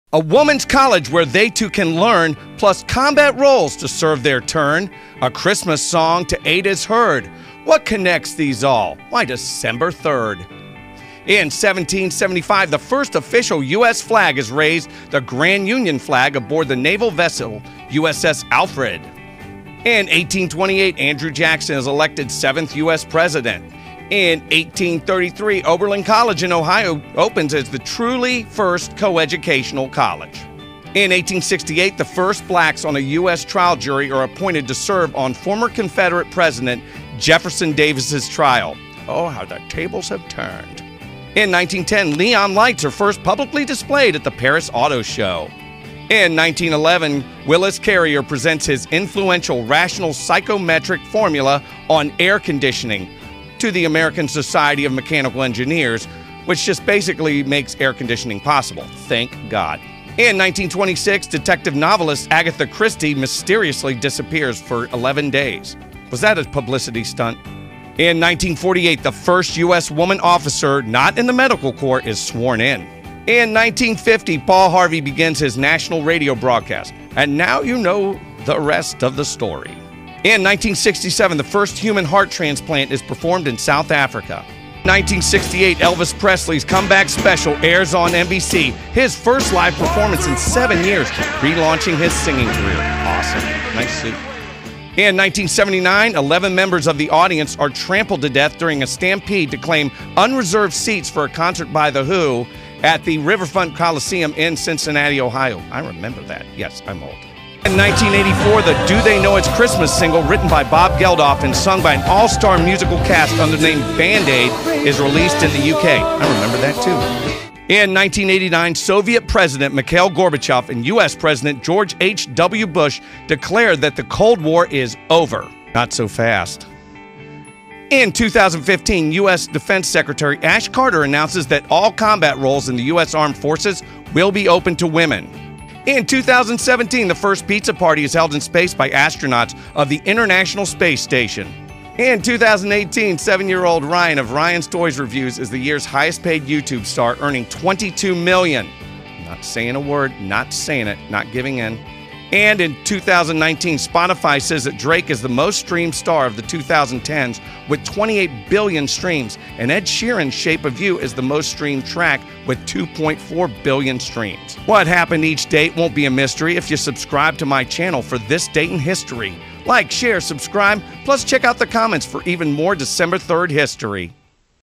A woman's college where they too can learn, plus combat roles to serve their turn. A Christmas song to aid is heard. What connects these all? Why December 3rd? In 1775, the first official U.S. flag is raised, the Grand Union flag aboard the naval vessel USS Alfred. In 1828, Andrew Jackson is elected 7th U.S. president. In 1833, Oberlin College in Ohio opens as the truly first coeducational college. In 1868, the first blacks on a U.S. trial jury are appointed to serve on former Confederate President Jefferson Davis's trial. Oh, how the tables have turned. In 1910, neon lights are first publicly displayed at the Paris Auto Show. In 1911, Willis Carrier presents his influential rational psychometric formula on air conditioning to the American Society of Mechanical Engineers, which just basically makes air conditioning possible. Thank God. In 1926, detective novelist Agatha Christie mysteriously disappears for 11 days. Was that a publicity stunt? In 1948, the first U.S. woman officer not in the medical corps is sworn in. In 1950, Paul Harvey begins his national radio broadcast. And now you know the rest of the story. In 1967, the first human heart transplant is performed in South Africa. 1968, Elvis Presley's comeback special airs on NBC, his first live performance in 7 years, relaunching his singing career. Awesome. Nice suit. In 1979, 11 members of the audience are trampled to death during a stampede to claim unreserved seats for a concert by The Who at the Riverfront Coliseum in Cincinnati, Ohio. I remember that. Yes, I'm old. In 1984, the Do They Know It's Christmas single, written by Bob Geldof and sung by an all-star musical cast under the name Band-Aid, is released in the UK. I remember that too. In 1989, Soviet President Mikhail Gorbachev and U.S. President George H.W. Bush declared that the Cold War is over. Not so fast. In 2015, U.S. Defense Secretary Ash Carter announces that all combat roles in the U.S. Armed Forces will be open to women. In 2017, the first pizza party is held in space by astronauts of the International Space Station. In 2018, 7-year-old Ryan of Ryan's Toys Reviews is the year's highest-paid YouTube star, earning $22 million. Not saying a word, not saying it, not giving in. And in 2019, Spotify says that Drake is the most streamed star of the 2010s with 28 billion streams, and Ed Sheeran's Shape of You is the most streamed track with 2.4 billion streams. What happened each date won't be a mystery if you subscribe to my channel for this date in history. Like, share, subscribe, plus check out the comments for even more December 3rd history.